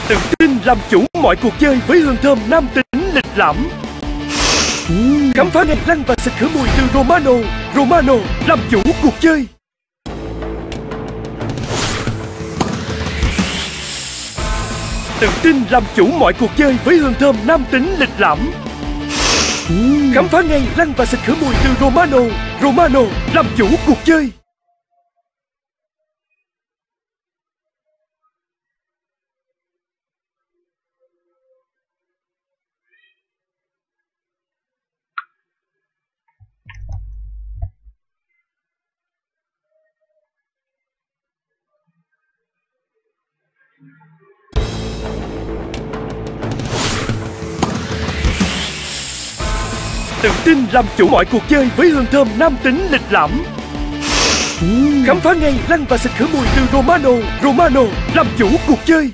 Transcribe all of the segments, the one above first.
Tự tin làm chủ mọi cuộc chơi với hương thơm nam tính lịch lãm. Khám phá ngay lăn và xịt khử mùi từ Romano. Romano làm chủ cuộc chơi. Tự tin làm chủ mọi cuộc chơi với hương thơm nam tính lịch lãm. Khám phá ngay lăn và xịt khử mùi từ Romano. Romano làm chủ cuộc chơi. Tự tin làm chủ mọi cuộc chơi với hương thơm nam tính lịch lãm. Khám phá ngay lăn và xịt khử mùi từ Romano. Romano làm chủ cuộc chơi.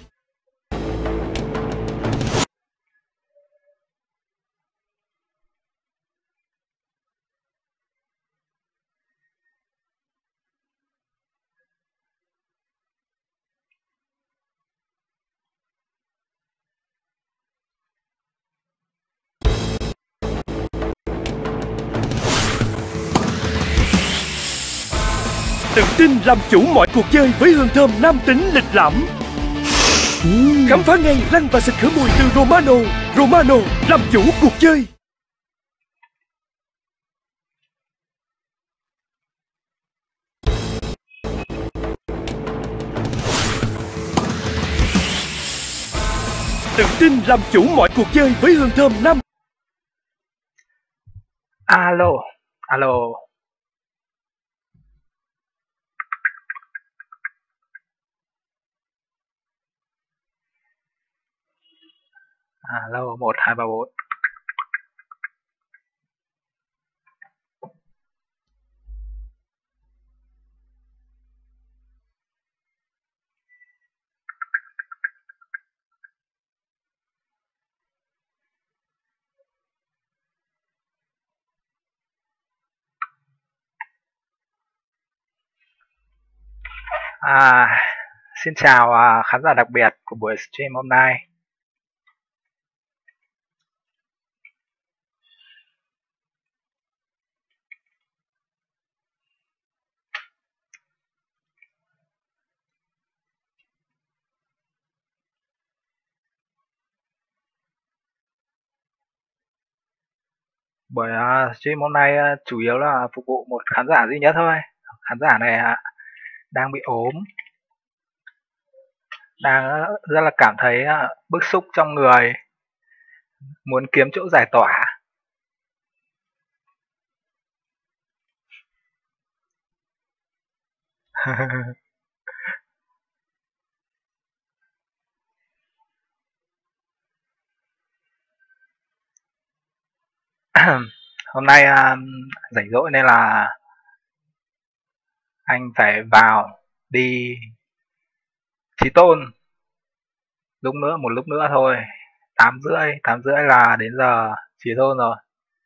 Tự tin làm chủ mọi cuộc chơi với hương thơm nam tính lịch lãm. Khám phá ngay lăn và xịt khử mùi từ Romano. Romano làm chủ cuộc chơi. Tự tin làm chủ mọi cuộc chơi với hương thơm nam. Alo, alo. Alo, 1 2 3 4. Xin chào khán giả đặc biệt của buổi stream hôm nay. Buổi stream hôm nay chủ yếu là phục vụ một khán giả duy nhất thôi. Khán giả này đang bị ốm, đang rất là cảm thấy bức xúc trong người, muốn kiếm chỗ giải tỏa. Hôm nay rảnh rỗi nên là anh phải vào đi Chí Tôn. Một lúc nữa thôi, 8 rưỡi là đến giờ Chí Tôn rồi.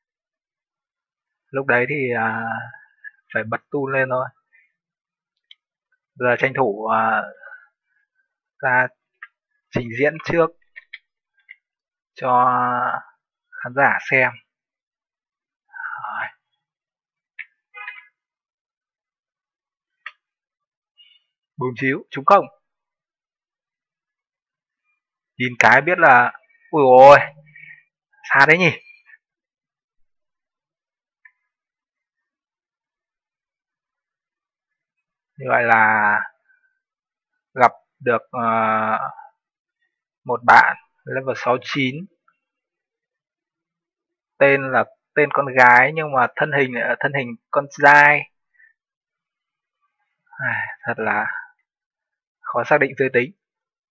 Lúc đấy thì phải bật tune lên thôi. Giờ tranh thủ ra trình diễn trước cho khán giả xem. Bùm chiếu trúng không? Nhìn cái biết là ui ôi xa đấy nhỉ. Như vậy là gặp được một bạn level 69, tên là tên con gái nhưng mà thân hình con trai. Thật là khó xác định giới tính.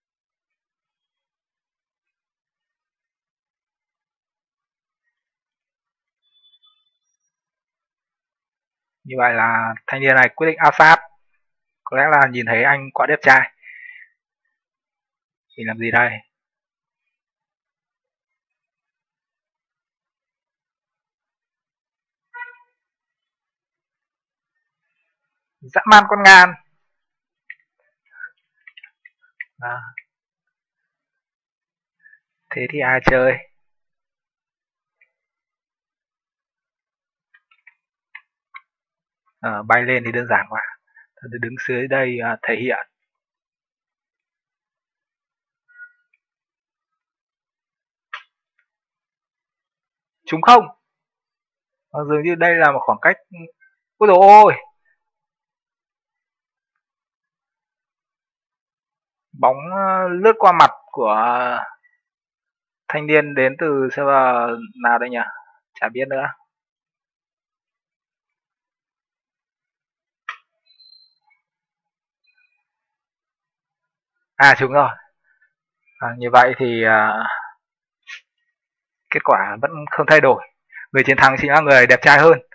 Như vậy là thanh niên này quyết định áp sát. Có lẽ là nhìn thấy anh quá đẹp trai. Mình làm gì đây? Dã man con ngàn. Thế thì ai chơi? Bay lên thì đơn giản quá. Tôi đứng dưới đây thể hiện. Trúng không? Dường như đây là một khoảng cách. Ôi dồi ôi! Bóng lướt qua mặt của thanh niên đến từ server nào đây nhỉ? Chả biết nữa. Trúng rồi. Như vậy thì kết quả vẫn không thay đổi. Người chiến thắng chính là người đẹp trai hơn.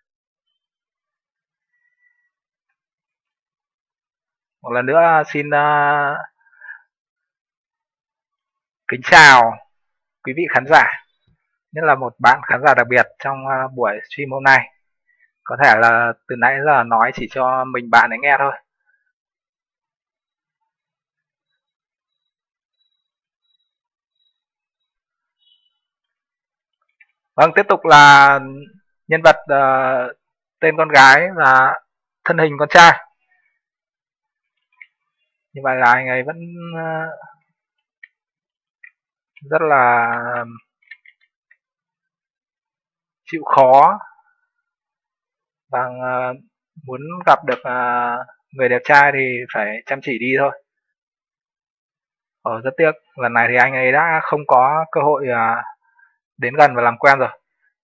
Một lần nữa xin kính chào quý vị khán giả, nhất là một bạn khán giả đặc biệt trong buổi stream hôm nay. Có thể là từ nãy giờ nói chỉ cho mình bạn ấy nghe thôi. Vâng, tiếp tục là nhân vật tên con gái và thân hình con trai. Như vậy là anh ấy vẫn rất là chịu khó và muốn gặp được người đẹp trai thì phải chăm chỉ đi thôi. Rất tiếc, lần này thì anh ấy đã không có cơ hội đến gần và làm quen rồi.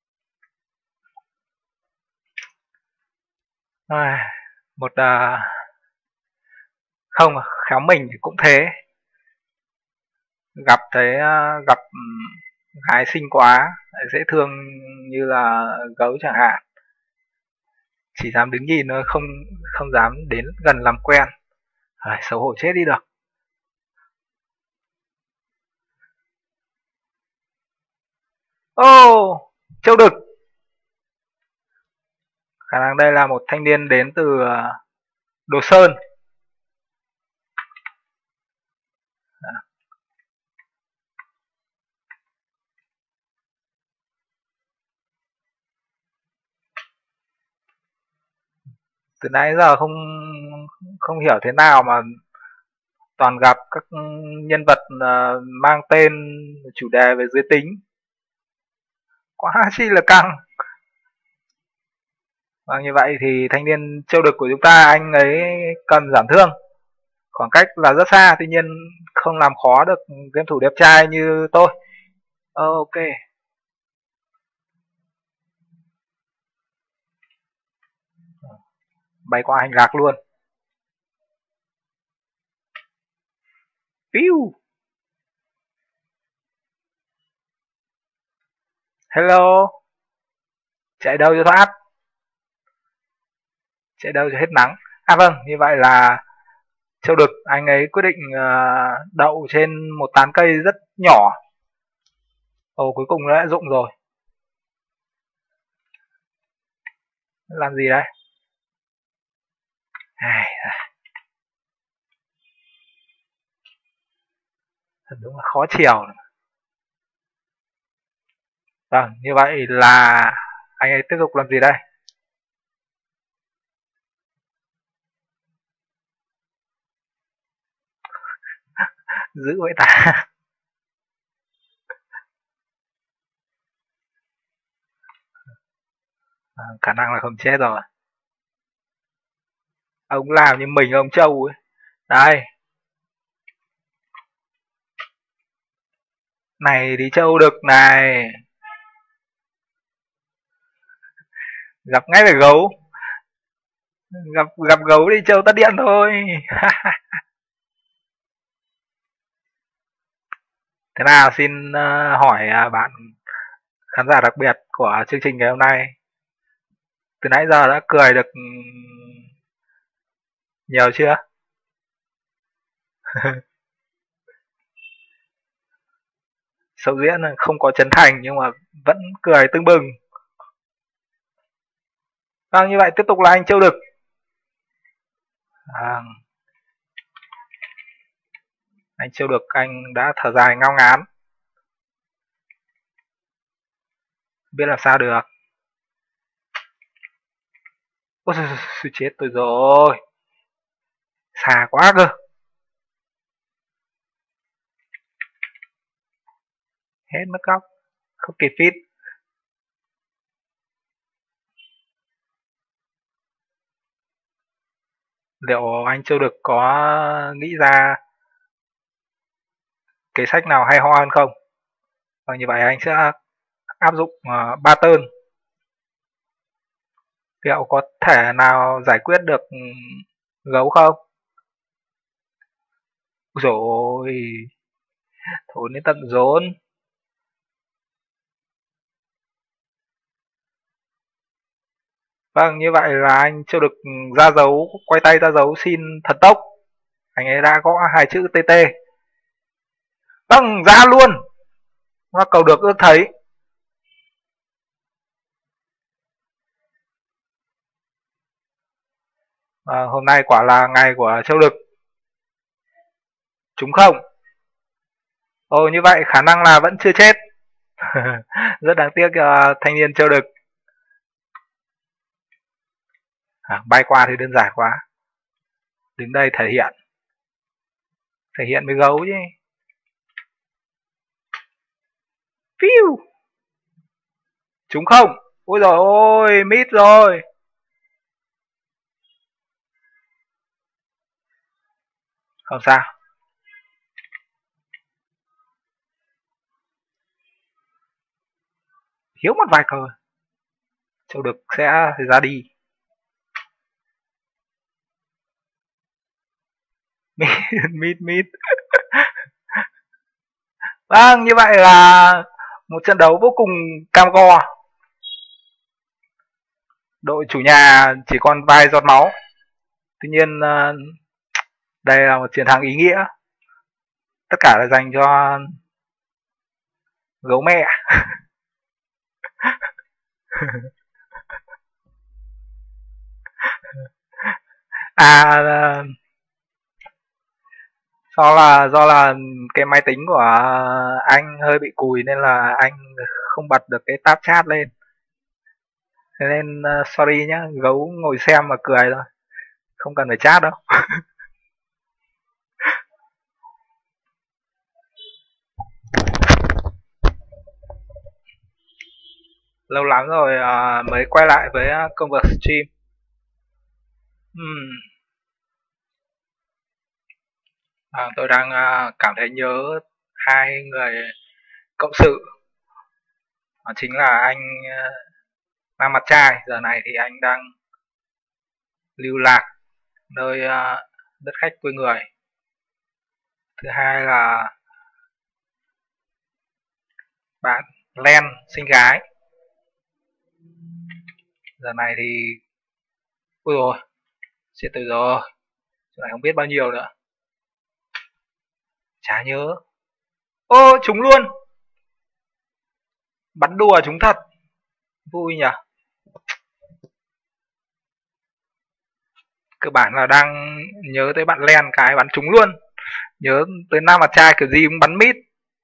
Một không, khéo mình thì cũng thế. Gặp thấy gặp gái xinh quá, dễ thương như là gấu chẳng hạn, chỉ dám đứng nhìn thôi, không dám đến gần làm quen. Xấu hổ chết đi được. Châu Đực. Khả năng đây là một thanh niên đến từ Đồ Sơn. Từ nãy giờ không hiểu thế nào mà toàn gặp các nhân vật mang tên chủ đề về giới tính, quá chi là căng. Và như vậy thì thanh niên Châu Đực của chúng ta, anh ấy cần giảm thương. Khoảng cách là rất xa, tuy nhiên không làm khó được game thủ đẹp trai như tôi. Ok. Bay qua hành lạc luôn. Piu. Hello. Chạy đâu cho thoát? Chạy đâu cho hết nắng? Vâng, như vậy là Châu Đực, anh ấy quyết định đậu trên một tán cây rất nhỏ. Cuối cùng nó đã rụng rồi. Làm gì đây? Thật đúng là khó chiều. Vâng, như vậy là anh ấy tiếp tục làm gì đây? Giữ vậy ta. Khả năng là không chết rồi. Ông làm như mình ông Châu ấy. Đây. Này đi Châu Đực này. Gặp ngay phải gấu. Gặp gấu đi Châu tắt điện thôi. Thế nào, xin hỏi bạn khán giả đặc biệt của chương trình ngày hôm nay, từ nãy giờ đã cười được nhiều chưa? Sầu diễn không có chân thành nhưng mà vẫn cười tưng bừng. Vâng, như vậy tiếp tục là anh Châu Đực. Anh Châu Đực, anh đã thở dài ngao ngán. biết làm sao được. Ôi trời, chết tôi rồi, xa quá cơ. Hết mất góc, không kịp fit. Liệu anh Châu Đực có nghĩ ra kế sách nào hay ho hơn không? Và như vậy anh sẽ áp dụng 3 tơn. Liệu có thể nào giải quyết được gấu không? Rồi thốn đến tận rốn. Vâng, như vậy là anh Châu Đực ra dấu, quay tay ra dấu xin thần tốc. Anh ấy đã gõ hai chữ TT. Vâng, ra luôn. Nó cầu được ước thấy. Hôm nay quả là ngày của Châu Đực. Trúng không? Ồ, như vậy khả năng là vẫn chưa chết. Rất đáng tiếc cho thanh niên Châu Đực. Bay qua thì đơn giản quá. Đứng đây thể hiện với gấu chứ. Phiu. Trúng không? Ôi giời ôi, mít rồi. Không sao. Thiếu một vài cờ. Châu Đực sẽ ra đi. Mít. Vâng, như vậy là một trận đấu vô cùng cam go. Đội chủ nhà chỉ còn vài giọt máu. Tuy nhiên đây là một chiến thắng ý nghĩa. Tất cả là dành cho gấu mẹ. Do là cái máy tính của anh hơi bị cùi nên là anh không bật được cái tab chat lên. Thế nên sorry nhá, gấu ngồi xem mà cười thôi, không cần phải chat đâu. Lâu lắm rồi mới quay lại với công việc stream. Tôi đang cảm thấy nhớ hai người cộng sự. Đó chính là anh Nam Mặt Trai. Giờ này thì anh đang lưu lạc nơi đất khách quê người. Thứ hai là bạn Len xinh gái. Giờ này thì ui rồi, chết từ rồi. Giờ này không biết bao nhiêu nữa. Chả nhớ. Ô, trúng luôn. Bắn đùa trúng thật. Vui nhỉ. Cơ bản là đang nhớ tới bạn Len cái bắn trúng luôn. Nhớ tới Nam Mặt Trai kiểu gì cũng bắn mít.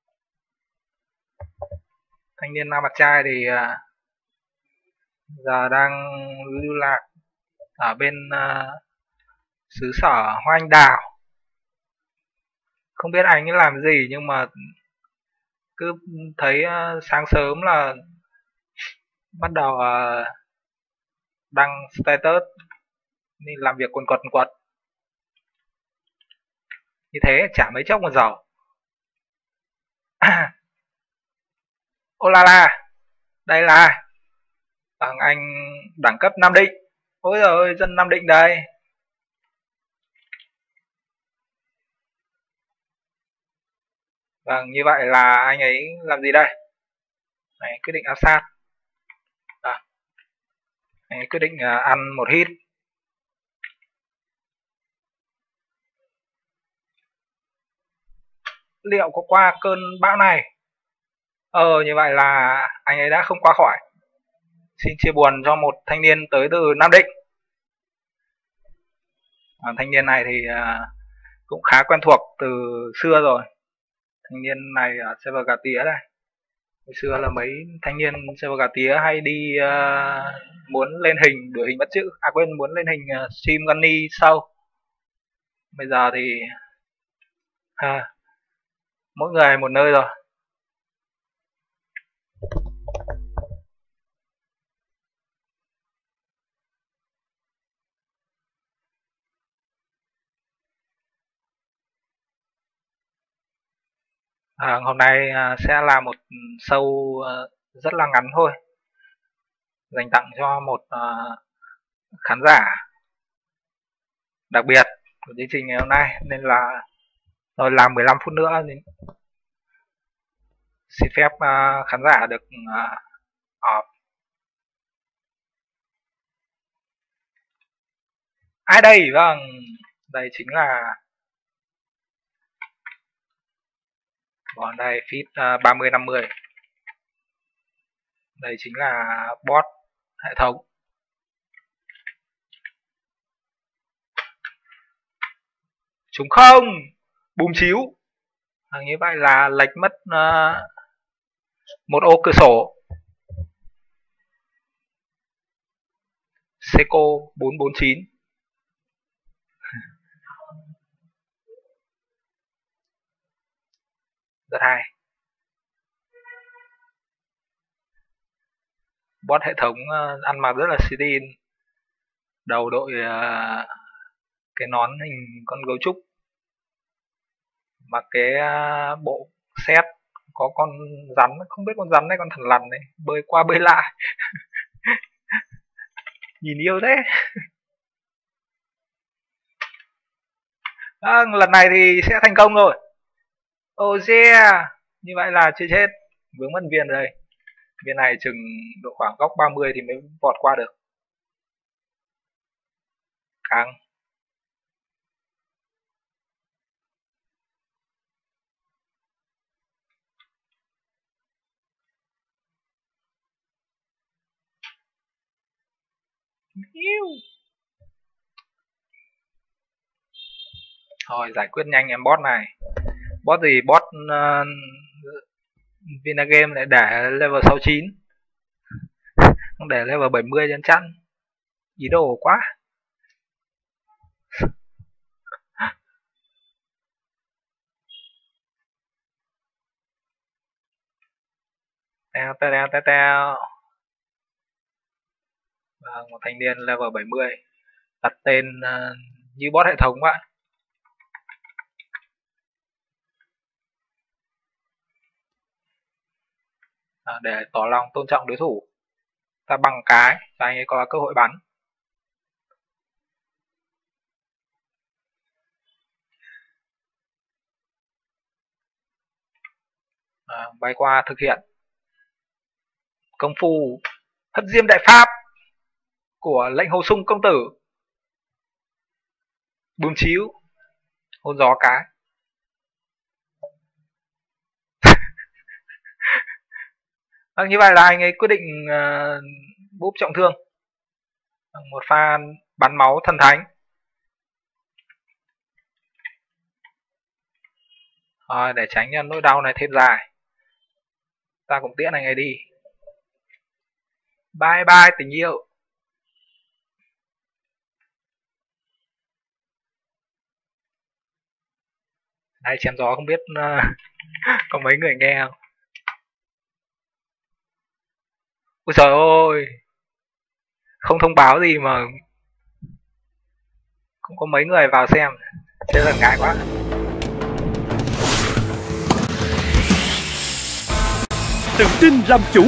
Thanh niên Nam Mặt Trai thì giờ đang lưu lạc ở bên xứ sở Hoa Anh Đào. Không biết anh ấy làm gì nhưng mà cứ thấy sáng sớm là bắt đầu đăng status đi làm việc quần quật. Như thế chả mấy chốc mà giàu. Ô la la, đây là ai? Anh đẳng cấp Nam Định. Ôi giời ơi, dân Nam Định đây. Vâng, như vậy là anh ấy làm gì đây? Đấy, quyết định áp sát. Anh ấy quyết định ăn một hit. Liệu có qua cơn bão này? Như vậy là anh ấy đã không qua khỏi. Xin chia buồn cho một thanh niên tới từ Nam Định. Thanh niên này thì cũng khá quen thuộc từ xưa rồi. Thanh niên này ở server Gà Tía đây. Hồi xưa là mấy thanh niên server gà tía hay đi muốn lên hình đuổi hình bắt chữ, quên, muốn lên hình stream Gunny sau. Bây giờ thì mỗi người một nơi rồi. Hôm nay sẽ là một show rất là ngắn thôi, dành tặng cho một khán giả đặc biệt của chương trình ngày hôm nay, nên là rồi làm 15 phút nữa thì xin phép khán giả được off. Ai đây? Vâng, đây chính là còn đây feed 3050. Đây chính là bot hệ thống. Trúng không? Bùm chiếu. Như vậy là lệch mất một ô cửa sổ. Seco 449. Rất hay. Bot hệ thống ăn mặc rất là xịn, đầu đội cái nón hình con gấu trúc, mặc cái bộ set có con rắn, không biết con rắn này con thằn lằn này bơi qua bơi lại. Nhìn yêu thế. Lần này thì sẽ thành công rồi. Oh yeah, như vậy là chưa chết, vướng mất viên rồi. Viên này chừng độ khoảng góc 30 thì mới vọt qua được. Căng. Thôi giải quyết nhanh em bot này. Bot gì? Bot Vinagame lại để level 69, không để level 70 chân chắn. Ý đồ quá. Teo. Một thanh niên level 70 đặt tên như bot hệ thống vậy. Để tỏ lòng tôn trọng đối thủ, ta bằng cái và anh ấy có cơ hội bắn. Bay qua thực hiện công phu hất diêm đại pháp của lệnh hồ sung công tử. Bùm chiếu, hôn gió cái. Như vậy là anh ấy quyết định búp trọng thương. Một pha bắn máu thần thánh. Để tránh nỗi đau này thêm dài, ta cũng tiễn anh ấy đi. Bye bye tình yêu. Đây, chém gió không biết có mấy người nghe không. Ôi trời ơi, không thông báo gì mà cũng có mấy người vào xem. Thế là ngại quá. Tự tin làm chủ.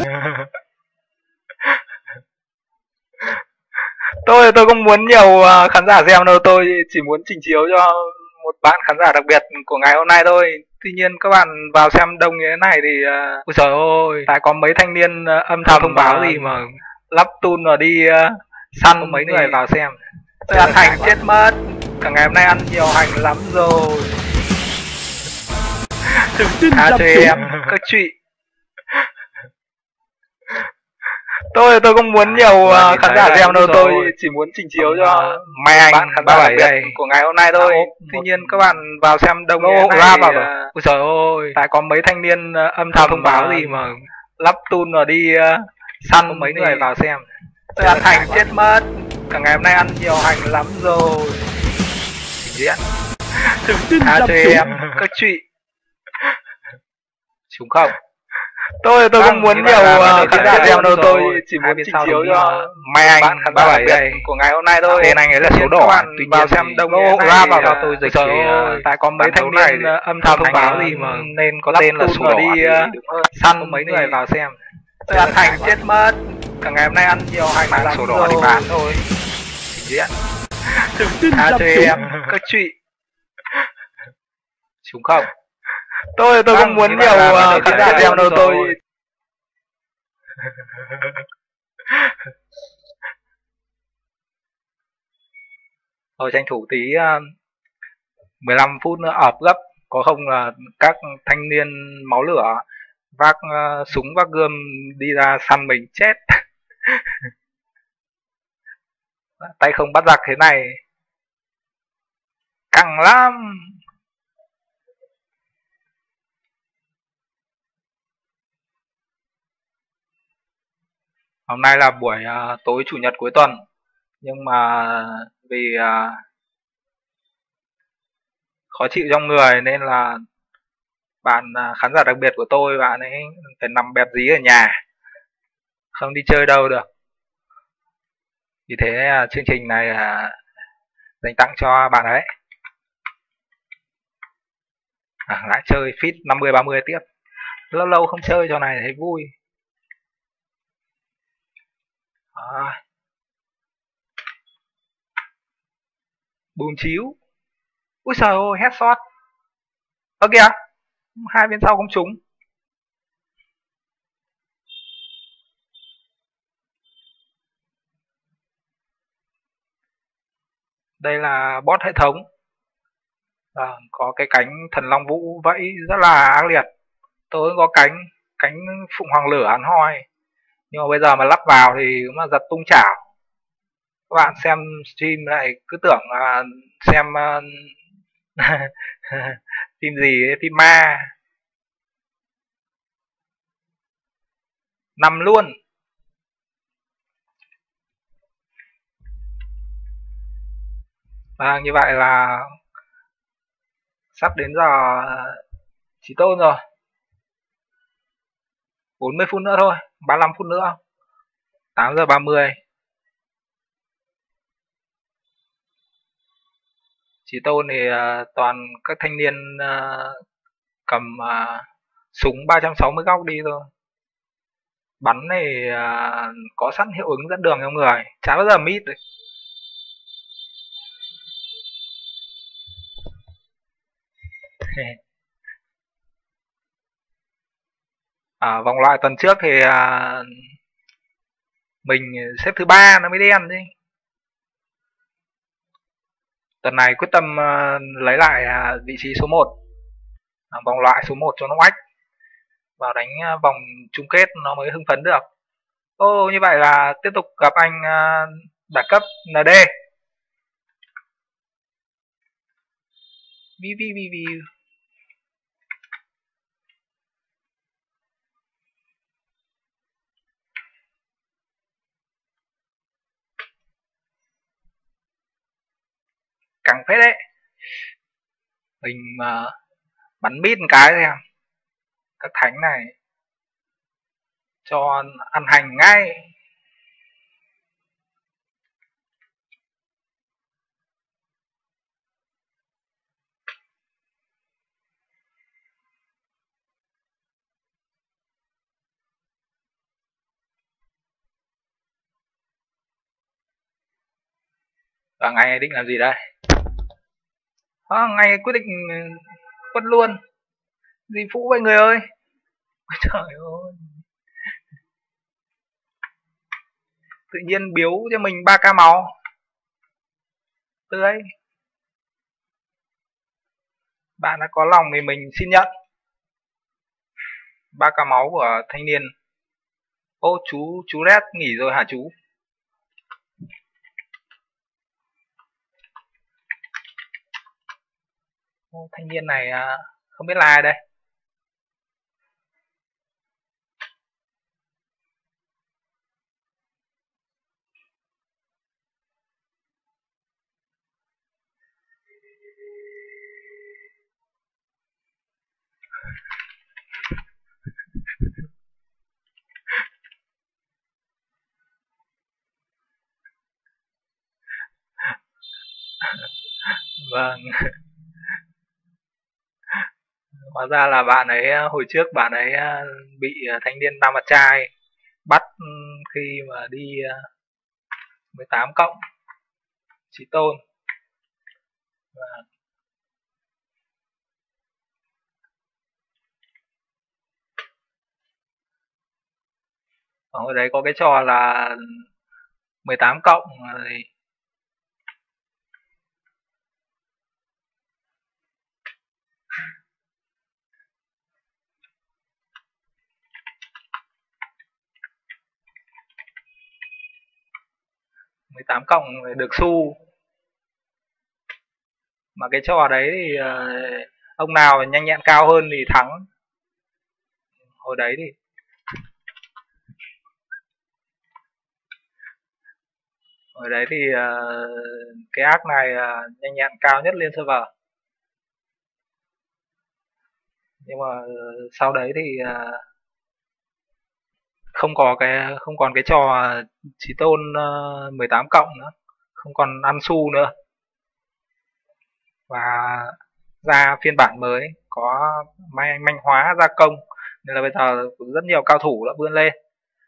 Tôi không muốn nhiều khán giả xem đâu, tôi chỉ muốn trình chiếu cho một bạn khán giả đặc biệt của ngày hôm nay thôi. Tuy nhiên các bạn vào xem đông như thế này thì ôi trời ơi, tại có mấy thanh niên âm thầm thông báo gì mà lắp tun rồi đi săn. Có mấy người vào xem. Tôi ăn hành chết mất. Cả ngày hôm nay ăn nhiều hành lắm rồi. Tự tin làm cho chủ. Em các chị. Tôi không muốn nhiều khán giả xem đâu, tôi chỉ muốn trình chiếu cho mấy anh khán giả đặc biệt của ngày hôm nay thôi. Tuy nhiên các bạn vào xem đông như thế này thì ôi trời ơi, tại có mấy thanh niên âm thầm thông báo gì mà lắp tun vào đi săn mấy người vào xem. Tôi ăn hành chết mất. Cả ngày hôm nay ăn nhiều hành lắm rồi. Diễn Tự tin cho làm chủ. em các chị. Trúng không? Tôi không muốn nhiều khán giả em đâu, tôi chỉ muốn trình chiếu cho mấy anh 37 đây của ngày hôm nay thôi. Tên anh ấy là số đỏ, tuy nhiên vào xem đông ra vào cho tôi dịch thì tại có mấy thanh niên âm thầm thông báo gì mà nên có tên là số đỏ đi săn mấy người vào xem. Tôi ăn hành chết mất. Cả ngày hôm nay ăn nhiều hành lắm số đỏ đi bán thôi. Diễn Tự tin làm cho chủ. em các chị. Trúng không? Tôi không muốn nhiều khán giả em đâu, tôi thôi tranh thủ tí 15 phút nữa ọp gấp, có không là các thanh niên máu lửa vác súng vác gươm đi ra săn mình chết. Tay không bắt giặc thế này căng lắm. Hôm nay là buổi tối chủ nhật cuối tuần, nhưng mà vì khó chịu trong người nên là bạn khán giả đặc biệt của tôi, bạn ấy phải nằm bẹp dí ở nhà, không đi chơi đâu được. Vì thế chương trình này dành tặng cho bạn ấy. Lại chơi fit 50-30 tiếp. Lâu lâu không chơi trò này thấy vui. Bùm chiếu. Úi trời ơi, headshot. Ơ kìa, hai bên sau không trúng. Đây là bot hệ thống. Có cái cánh thần long vũ vẫy rất là ác liệt. Tôi có cánh phụng hoàng lửa ăn hoi, nhưng mà bây giờ mà lắp vào thì cũng là giật tung chảo. Các bạn xem stream lại cứ tưởng là xem phim gì ấy, phim ma. Nằm luôn. Như vậy là sắp đến giờ Chí Tôn rồi. 40 phút nữa thôi, 35 phút nữa. 8 giờ 30. Chí Tôn thì toàn các thanh niên cầm súng 360 góc đi thôi. Bắn này có sẵn hiệu ứng dẫn đường trong người, chả bao giờ mít được. Vòng loại tuần trước thì mình xếp thứ 3 nó mới đen chứ. Tuần này quyết tâm lấy lại vị trí số 1, vòng loại số 1 cho nó oách, vào đánh vòng chung kết nó mới hưng phấn được. Như vậy là tiếp tục gặp anh đẳng cấp ND. Vi. Căng phết đấy. Mình bắn mít một cái xem. Các thánh này cho ăn hành ngay. Và ngày định làm gì đây? Ngày quyết định quất luôn. Gì phụ vậy người ơi. Trời ơi. Tự nhiên biếu cho mình 3k máu. Tươi. Bạn đã có lòng thì mình xin nhận 3k máu của thanh niên. Chú Red nghỉ rồi hả chú? Thanh niên này không biết là ai đây. Vâng. Hóa ra là bạn ấy hồi trước bạn ấy bị thanh niên Nam Mặt Trai bắt khi mà đi 18 cộng Chí Tôn. Và hồi đấy có cái trò là 18 cộng rồi 18 cộng được xu. Mà cái trò đấy thì ông nào nhanh nhẹn cao hơn thì thắng. Hồi đấy thì cái app này nhanh nhẹn cao nhất lên server. Nhưng mà sau đấy thì không còn cái trò Chí Tôn 18 cộng nữa, không còn ăn xu nữa. Và ra phiên bản mới có manh hóa gia công, nên là bây giờ rất nhiều cao thủ đã vươn lên.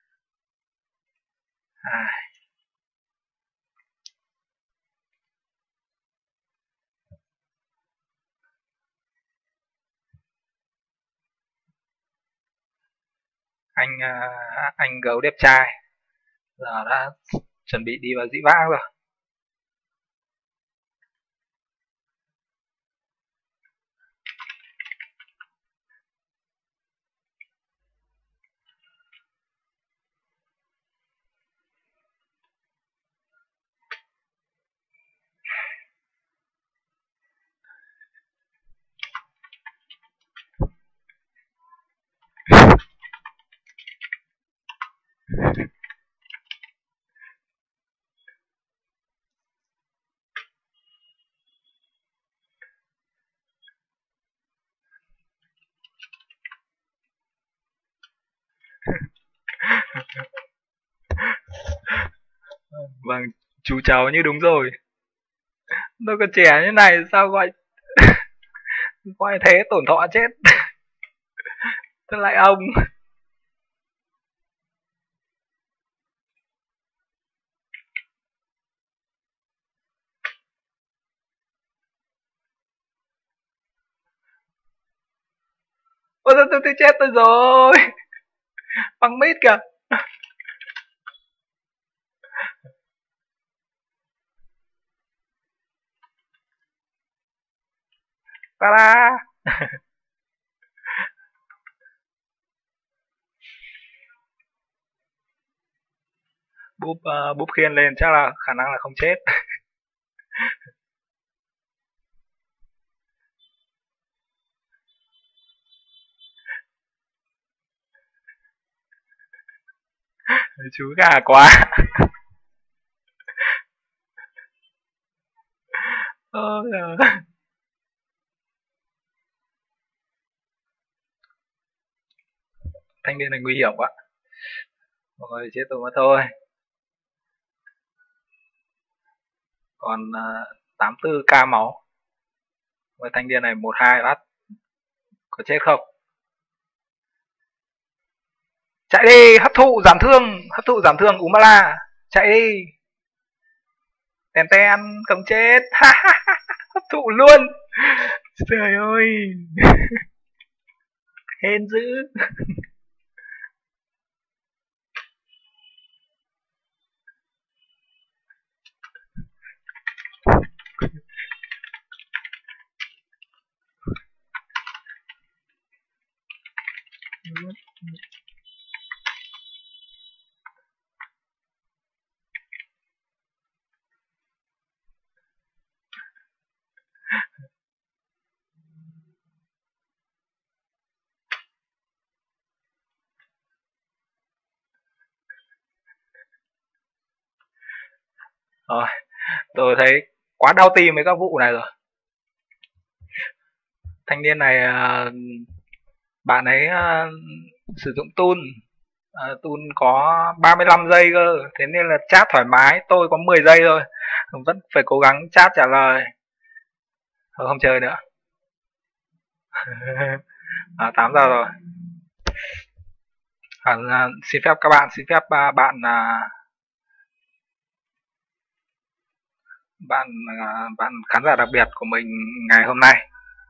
Anh gấu đẹp trai giờ đã chuẩn bị đi vào dĩ vãng rồi. Vâng, chú cháu như đúng rồi. Tôi còn trẻ như này sao gọi gọi thế tổn thọ chết. Thế lại ông. Ôi tôi chết tôi rồi. Băng mít kìa. Ta-da. Búp khiên lên chắc là khả năng là không chết. Chú gà quá. Ôi giời. Thanh niên này nguy hiểm quá. Mọi người chết tôi mất thôi. Còn 84k máu. Với thanh niên này 1-2 bắt. Có chết không? Chạy đi, hấp thụ giảm thương Umala. Chạy đi. Tèn ten, không chết. Hấp thụ luôn. Trời ơi. Hên dữ. Rồi, tôi thấy quá đau tim với các vụ này rồi. Thanh niên này bạn ấy sử dụng tool có 35 giây cơ, thế nên là chat thoải mái. Tôi có 10 giây thôi, vẫn phải cố gắng chat trả lời. Thôi không chơi nữa. 8 giờ rồi. Xin phép các bạn, xin phép bạn khán giả đặc biệt của mình ngày hôm nay.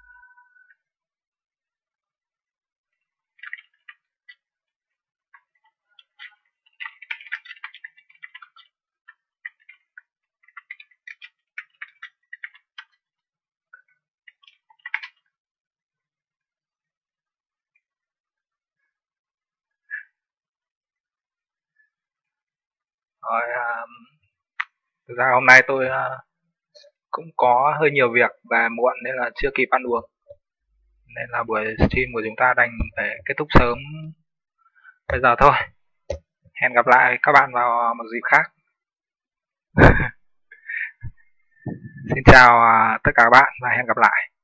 Rồi, thực ra hôm nay tôi cũng có hơi nhiều việc và muộn nên là chưa kịp ăn uống, nên là buổi stream của chúng ta đành phải kết thúc sớm bây giờ thôi. Hẹn gặp lại các bạn vào một dịp khác. Xin chào tất cả các bạn và hẹn gặp lại.